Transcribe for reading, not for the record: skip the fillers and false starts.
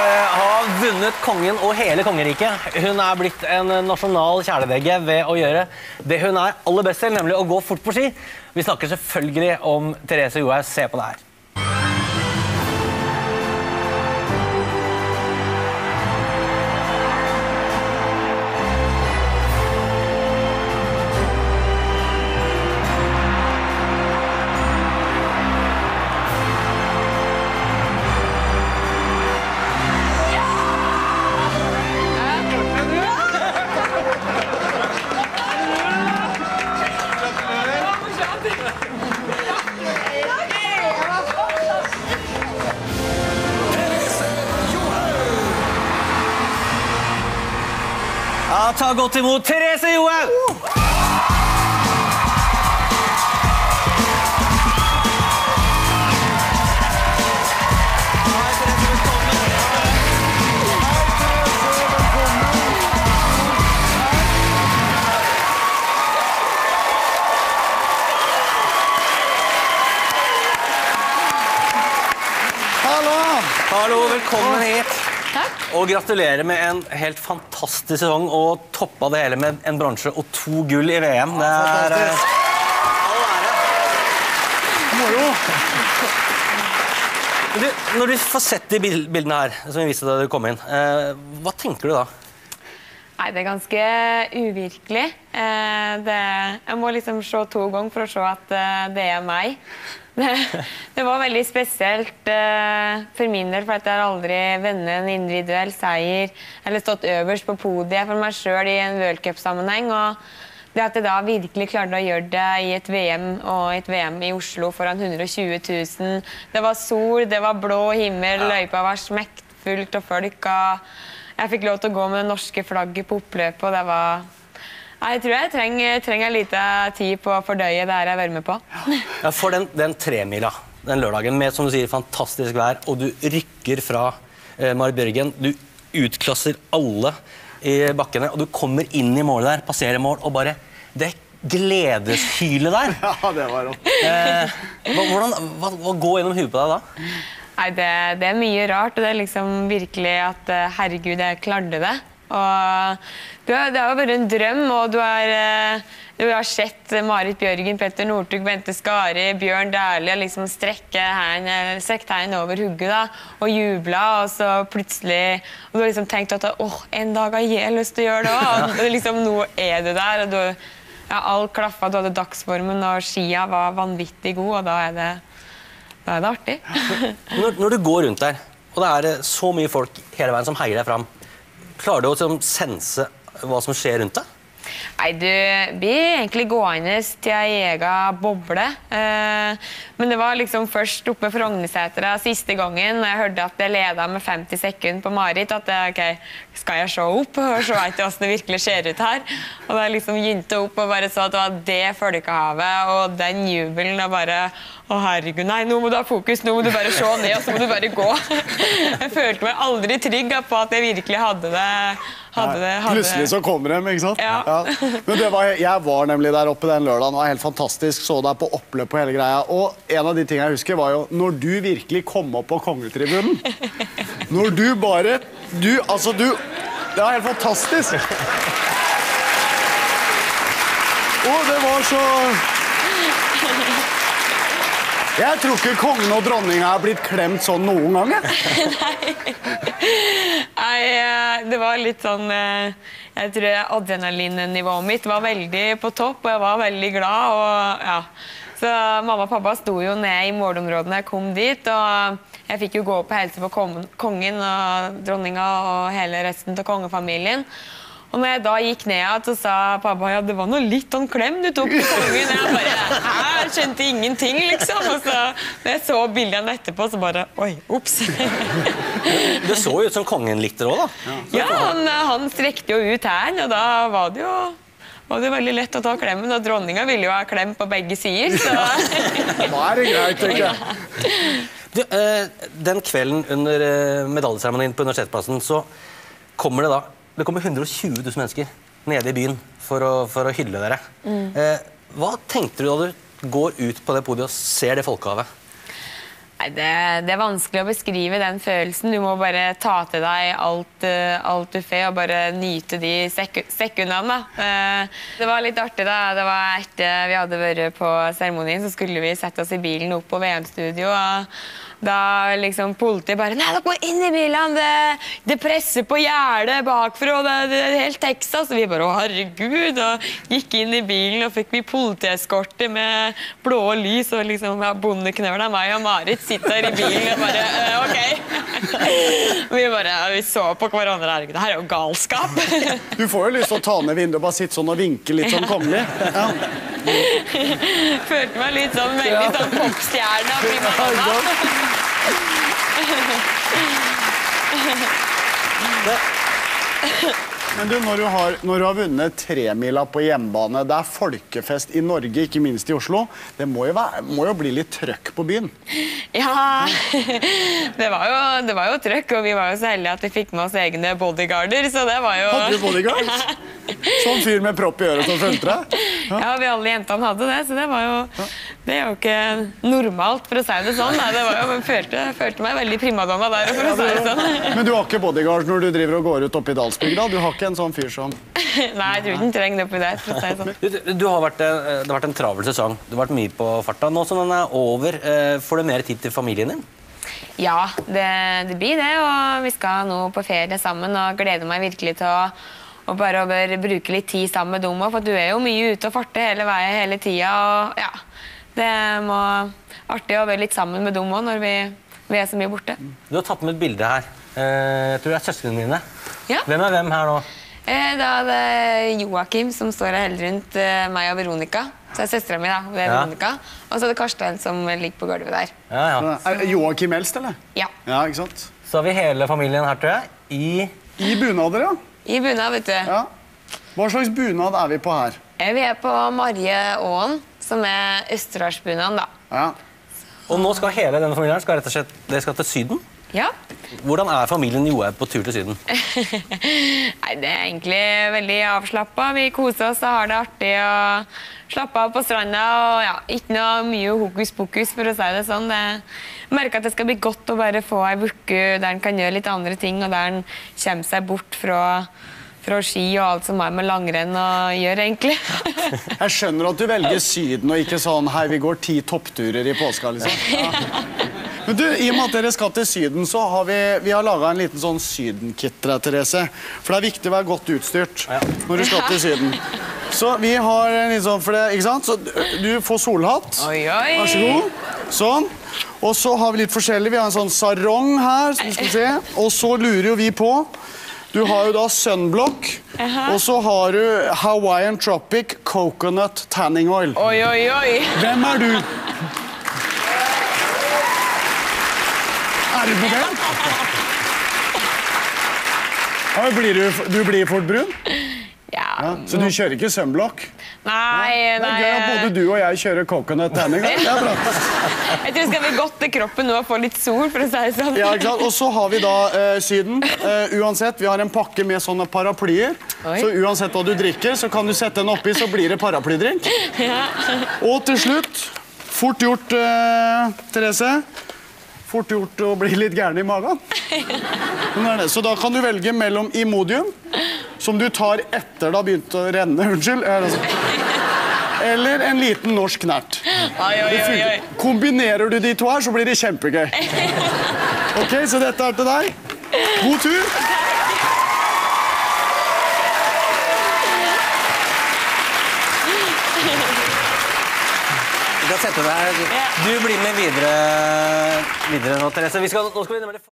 har vunnet kongen og hele kongeriket. Hun er blitt en nasjonal kjæledegge ved å gjøre det hun er aller best til, nemlig å gå fort på ski. Vi snakker selvfølgelig om Therese Johaug. Se på det her. Ja, ta godt imot Therese Johaug! Hallo, velkommen hit. Takk. Og gratulerer med en helt fantastisk sesong og toppa det hele med en bronse og 2 gull i VM. Det er all ære. Moro. Når du får sett de bildene her, som vi viste da du kom inn, hva tenker du da? Nei, det er ganske uvirkelig. Jeg må liksom se 2 ganger for å se at det er meg. Det var veldig spesielt for min del, for at jeg har aldri vunnet en individuell seier eller stått øverst på podiet for meg selv i en World Cup-sammenheng. Og det at jeg da virkelig klarte å gjøre det i et VM og et VM i Oslo foran 120 000. Det var sol, det var blå himmel, løypa var smekkfullt og folk. Og jeg fikk lov til å gå med det norske flagget på oppløpet, og det var... Jeg tror jeg trenger litt tid på å fordøye det her jeg var med på. Ja, for den 3-mila, den lørdagen, med som du sier, fantastisk vær, og du rykker fra Marit Bjørgen, du utklasser alle i bakkene, og du kommer inn i målet der, passerer mål, og bare det gledeshylet der. Ja, det var rått. Hva går gjennom huet på deg da? Nei, det er mye rart, og det er liksom virkelig at herregud, jeg klarte det. Og det har jo vært en drøm, og du har sett Marit Bjørgen, Petter Northug, Bente Skari, Bjørn Dæhlie liksom strekt hendene over hugget da, og jublet, og så plutselig, og du har liksom tenkt at en dag har jeg lyst til å gjøre det også, og liksom, nå er du der, og alt klaffet, du hadde dagsformen, og skia var vanvittig god, og da er det artig. Når du går rundt der, og det er så mye folk hele veien som heier deg fram, klarer du å sense hva som skjer rundt deg? Nei, du blir egentlig gående til en egen boble. Men det var liksom først oppe på Frognersetra siste gangen, når jeg hørte at jeg ledet med 50 sekunder på Marit, at skal jeg se opp og se etter hvordan det virkelig ser ut her? Og da liksom gynte opp og bare så at det var det folkehavet, og den jubelen, og bare, herregud, nei, nå må du ha fokus, nå må du bare se ned, og så må du bare gå. Jeg følte meg aldri trygg på at jeg virkelig hadde det. Plutselig så kommer de, ikke sant? Ja. Men jeg var nemlig der oppe den lørdagen, det var helt fantastisk, så deg på oppløp på hele greia, og en av de tingene jeg husker var jo, når du virkelig kom opp på kongetribunen, når du bare, det var helt fantastisk. Og det var så... Jeg tror ikke kongen og dronningen har blitt klemt sånn noen gang. Nei, det var litt sånn... Jeg tror adrenalinnivået mitt var veldig på topp, og jeg var veldig glad. Og, ja. Så mamma og pappa sto jo ned i målområdene da jeg kom dit, og jeg fikk jo gå på helse på kongen og dronningen og hele resten av kongefamilien. Og når jeg da gikk ned, så sa pappa, ja, det var noe litt sånn klem du tok på kongen. Jeg bare, jeg skjønte ingenting, liksom. Og så, når jeg så bildene etterpå, så bare, oi, ups. Det så jo ut som kongen likte det også, da. Ja, han strekte jo ut her, og da var det jo veldig lett å ta klemmen, og dronningen ville jo ha klem på begge sider, så... Nå er det greit, ikke? Du, den kvelden under medaljeseremonien på Universitetsplassen, så kommer det kommer 120 000 mennesker nede i byen for å hylle dere. Hva tenkte du da du går ut på det podiet og ser det folkehavet? Nei, det vanskelig å beskrive den følelsen. Du må bare ta til deg alt du får, og bare nyte de sekundene. Det var litt artig da. Det var etter vi hadde vært på seremonien, så skulle vi sette oss i bilen opp på VM-studio, og da liksom politiet bare, nei, dere må inn i bilene, det presser på gjerdet bakfra, og det er helt Texas. Og vi bare, å herregud, og gikk inn i bilen, og fikk vi politieskorte med blå lys, og liksom, ja, bondeknøvlen av meg og Marit sitter i bilen, og bare, ok. Vi så på hverandre, herregud, det her er jo galskap. Du får jo lyst til å ta ned vinduet og bare sitte sånn og vinke litt sånn kongelig. Ja. Følte meg litt sånn, veldig sånn popstjerne av primadonna. Men du, når du har vunnet 3-mila på hjemmebane, det er folkefest i Norge, ikke minst i Oslo, det må jo bli litt trøkk på byen. Ja, det var jo trøkk, og vi var jo så heldige at vi fikk med oss egne bodyguarder, så det var jo... Hadde du bodyguards? Sånn fyr med propp i øret som følte deg? Ja, vi alle jentene hadde det, så det er jo ikke normalt, for å si det sånn. Jeg følte meg veldig primadonna der, for å si det sånn. Men du har ikke bodyguard når du driver og går ut opp i Dalsbygda? Du har ikke en sånn fyr som... Nei, jeg tror ikke den trenger det oppi der, for å si det sånn. Det har vært en travel sesong. Du har vært mye på farta. Nå som den er over, får du mer tid til familien din? Ja, det blir det, og vi skal nå på ferie sammen, og gleder meg virkelig til å bare bruke litt tid sammen med dem, for du er jo mye ute og farte hele veien, hele tiden, og ja, det er artig å være litt sammen med dem også når vi er så mye borte. Du har tatt med et bilde her. Jeg tror det er søskene dine. Ja. Hvem er hvem her nå? Da er det Joakim som står og holder rundt meg og Veronica. Så er søsteren min da, det er Veronica. Og så er det Karsten som ligger på gulvet der. Ja, ja. Er Joakim eldst, eller? Ja. Ja, ikke sant? Så har vi hele familien her, tror jeg, I bunader, ja. I bunad, vet du. Ja. Hva slags bunad er vi på her? Vi er på Marje Åen, som er Østerdalsbunaden da. Ja. Og nå skal hele denne familien rett og slett, dere skal til Syden? Ja. Hvordan er familien Johaug på tur til Syden? Nei, det er egentlig veldig avslappet. Vi koser oss og har det artig og slapper av på stranda. Og ja, ikke noe mye hokus pokus, for å si det sånn. Jeg merker at det skal bli godt å bare få en uke der en kan gjøre litt andre ting, og der en kommer seg bort fra ski og alt som er med langrenn å gjøre, egentlig. Jeg skjønner at du velger Syden, og ikke sånn, hei, vi går 10 toppturer i påska, liksom. Ja. Men du, i og med at dere skal til Syden, så har vi har laget en liten sånn Syden-kit til deg, Therese. For det er viktig å være godt utstyrt når du skal til Syden. Så vi har en litt sånn, for det, ikke sant? Så du får solhatt. Oi, oi. Vær så god. Sånn. Og så har vi litt forskjellig. Vi har en sånn sarong her, som du skal se. Og så lurer jo vi på. Du har jo da sunblock, og så har du Hawaiian Tropic Coconut Tanning Oil. Oi, oi, oi. Hvem er du? Er du på den? Ja, du blir fort brun? Ja, så du kjører ikke sunblock? Nei, Det er gøy at både du og jeg kjører coconut tanning. Det er bra. Jeg tror det skal bli godt til kroppen nå å få litt sol, for å si det sånn. Ja, ikke sant? Og så har vi da Syden. Uansett, vi har en pakke med sånne paraplyer. Oi. Så uansett hva du drikker, så kan du sette den oppi, så blir det paraplydrink. Ja. Og til slutt, fort gjort, Therese. Fort gjort å bli litt gærne i magen. Så da kan du velge mellom Imodium, som du tar etter det har begynt å renne, unnskyld. Eller en liten norsk knert. Oi, oi, oi, oi. Kombinerer du de to her, så blir det kjempegøy. Ok, så dette er til deg. God tur! Du kan sette deg. Du blir med videre nå, Therese. Nå skal vi nemlig